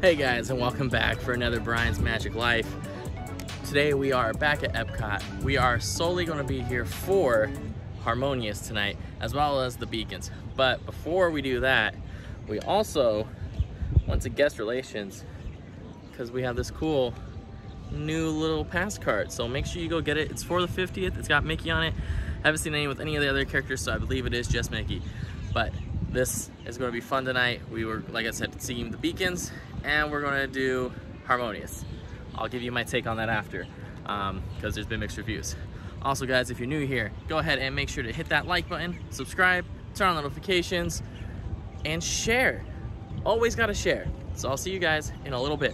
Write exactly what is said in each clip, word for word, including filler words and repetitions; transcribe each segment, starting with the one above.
Hey guys, and welcome back for another Brian's Magic Life. Today we are back at EPCOT. We are solely going to be here for Harmonious tonight, as well as the beacons. But before we do that, we also went to guest relations because we have this cool new little pass card. So make sure you go get it. It's for the fiftieth. It's got Mickey on it. I haven't seen any with any of the other characters, so I believe it is just Mickey. But this is going to be fun tonight. We were, like I said, seeing the beacons, and we're going to do Harmonious. I'll give you my take on that after, because um, there's been mixed reviews. Also, guys, if you're new here, go ahead and make sure to hit that like button, subscribe, turn on notifications, and share. Always got to share. So I'll see you guys in a little bit.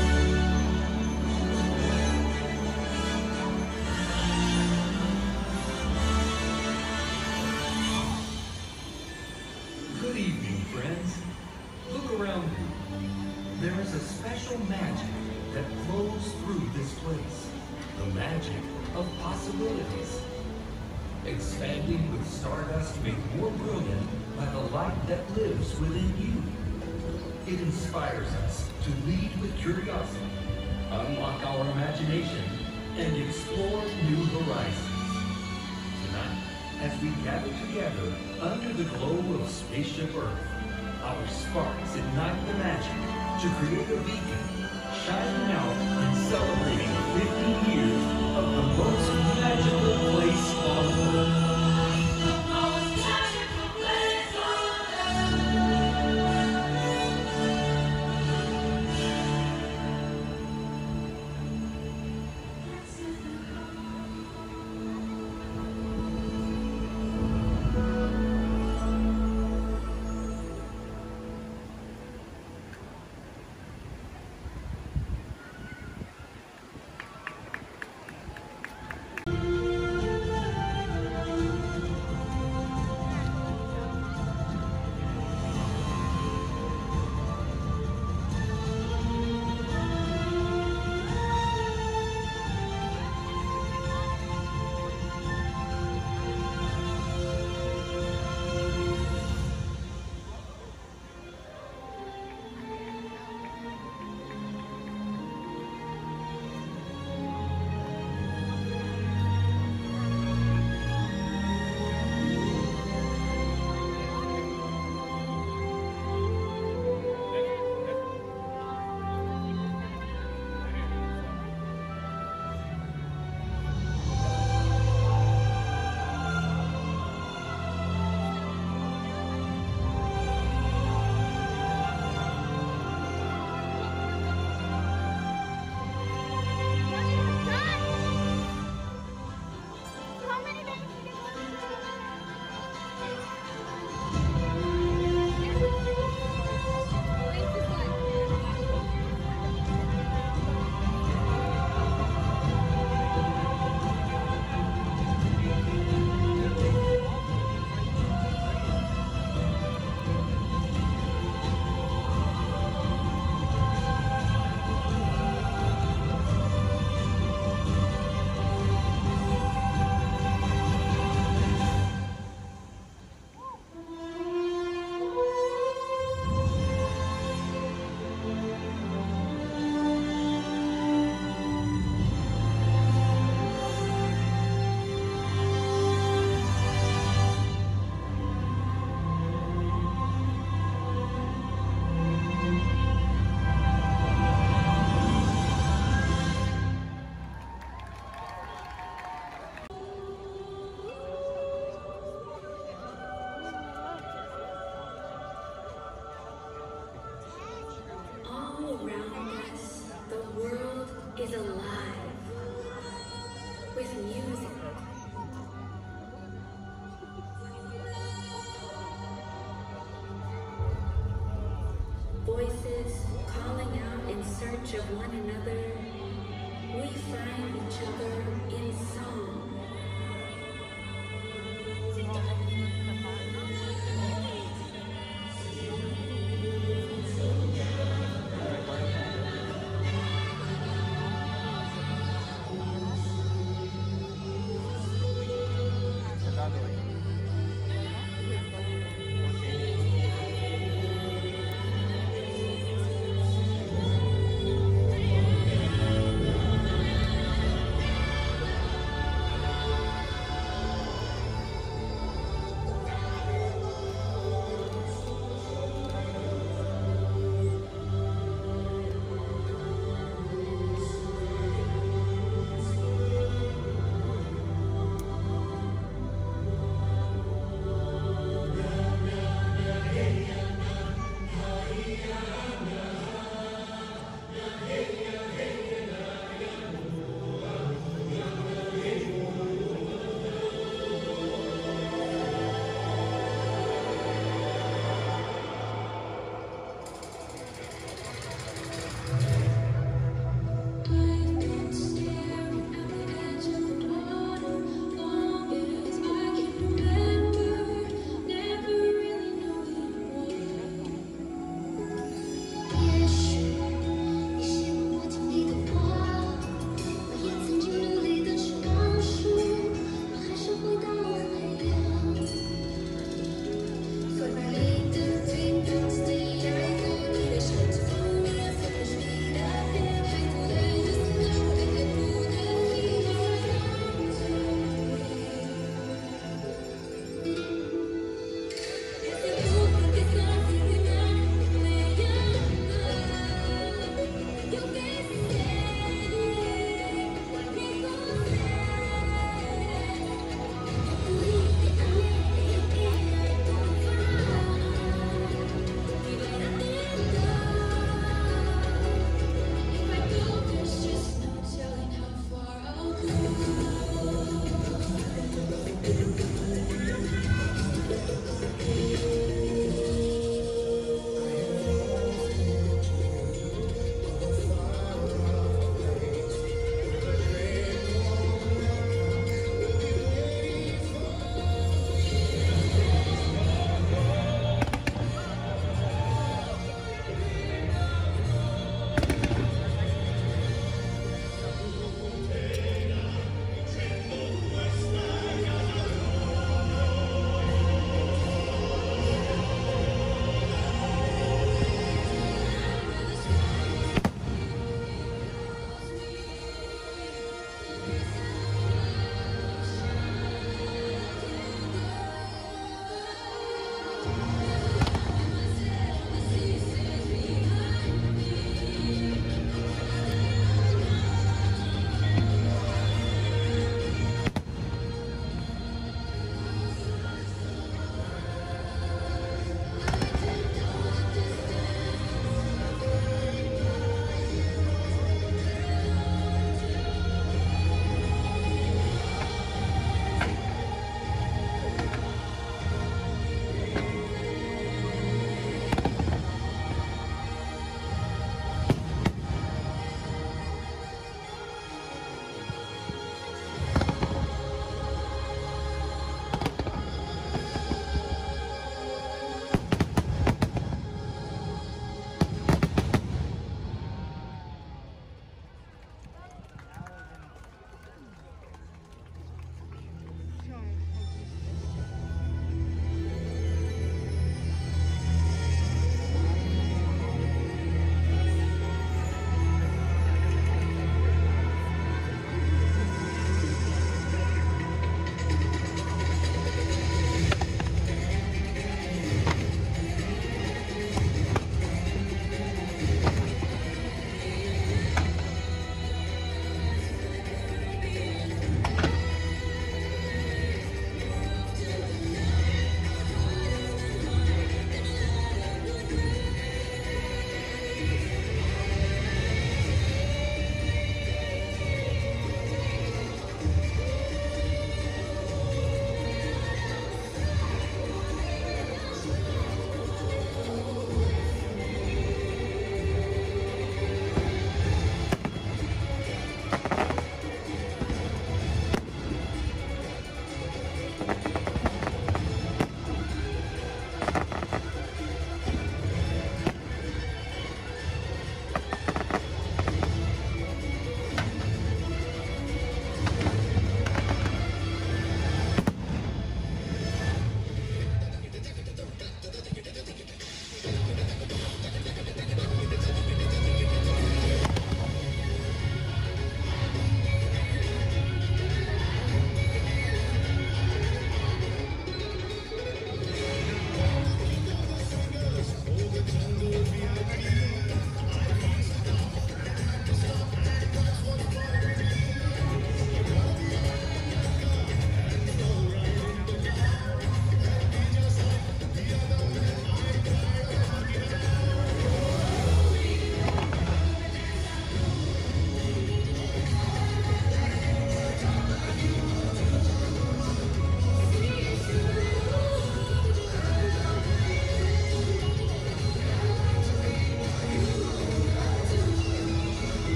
Good evening, friends. Look around you. There is a special magic that flows through this place. The magic of possibilities. Expanding with stardust made more brilliant by the light that lives within you. It inspires us to lead with curiosity, unlock our imagination, and explore new horizons. Tonight, as we gather together under the glow of Spaceship Earth, our sparks ignite the magic to create a beacon, shining out and celebrating fifty years of the most magical place on earth. Is alive with music. Voices calling out in search of one another. We find each other in song.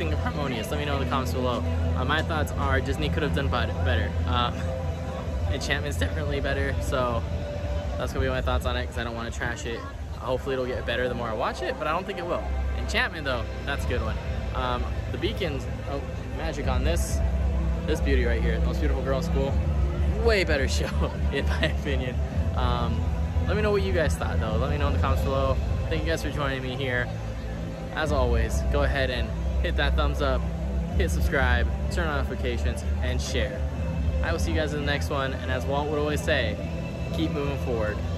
think of Harmonious? Let me know in the comments below. Uh, my thoughts are Disney could have done better. Um, Enchantment's definitely better, so that's gonna be my thoughts on it because I don't want to trash it. Hopefully it'll get better the more I watch it, but I don't think it will. Enchantment though, that's a good one. Um, the beacons, oh, magic on this, this beauty right here, the most beautiful girl in school. Way better show, in my opinion. Um, let me know what you guys thought though. Let me know in the comments below. Thank you guys for joining me here. As always, go ahead and hit that thumbs up, hit subscribe, turn on notifications, and share. I will see you guys in the next one, and as Walt would always say, keep moving forward.